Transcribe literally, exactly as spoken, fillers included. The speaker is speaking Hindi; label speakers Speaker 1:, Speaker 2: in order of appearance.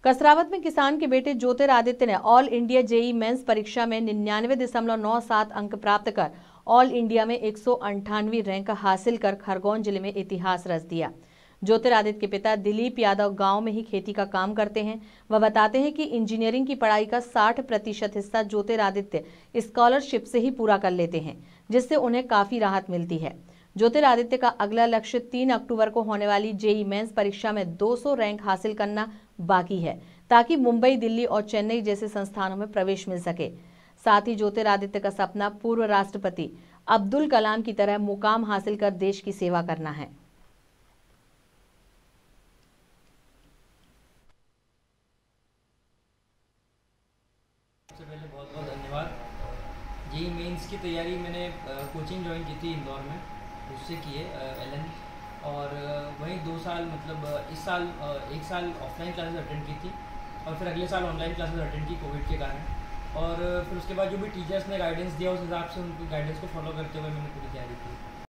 Speaker 1: कसरावत में किसान के बेटे ज्योतिरादित्य ने ऑल इंडिया जेई मेंस परीक्षा में निन्यानवे दशमलव नौ सात अंक प्राप्त कर ऑल इंडिया में एक सौ अंठानवी रैंक हासिल कर खरगोन जिले में इतिहास रच दिया। ज्योतिरादित्य के पिता दिलीप यादव गांव में ही खेती का काम करते हैं। वह बताते हैं कि इंजीनियरिंग की पढ़ाई का साठ प्रतिशत हिस्सा ज्योतिरादित्य स्कॉलरशिप से ही पूरा कर लेते हैं, जिससे उन्हें काफी राहत मिलती है। ज्योतिरादित्य का अगला लक्ष्य तीन अक्टूबर को होने वाली जेई मेंस परीक्षा में दो सौ रैंक हासिल करना बाकी है, ताकि मुंबई, दिल्ली और चेन्नई जैसे संस्थानों में प्रवेश मिल सके। साथ ही ज्योतिरादित्य का सपना पूर्व राष्ट्रपति अब्दुल कलाम की तरह मुकाम हासिल कर देश की सेवा करना है।
Speaker 2: सबसे पहले बहुत बहुत धन्यवाद। जेई मेंस की तैयारी मैंने कोचिंग ज्वाइन की थी इंदौर में, उससे की है एलन, और वहीं दो साल मतलब इस साल एक साल ऑफलाइन क्लासेस अटेंड की थी और फिर अगले साल ऑनलाइन क्लासेस अटेंड की कोविड के कारण। और फिर उसके बाद जो भी टीचर्स ने गाइडेंस दिया उस हिसाब से उनकी गाइडेंस को फॉलो करते हुए मैंने पूरी तैयारी की।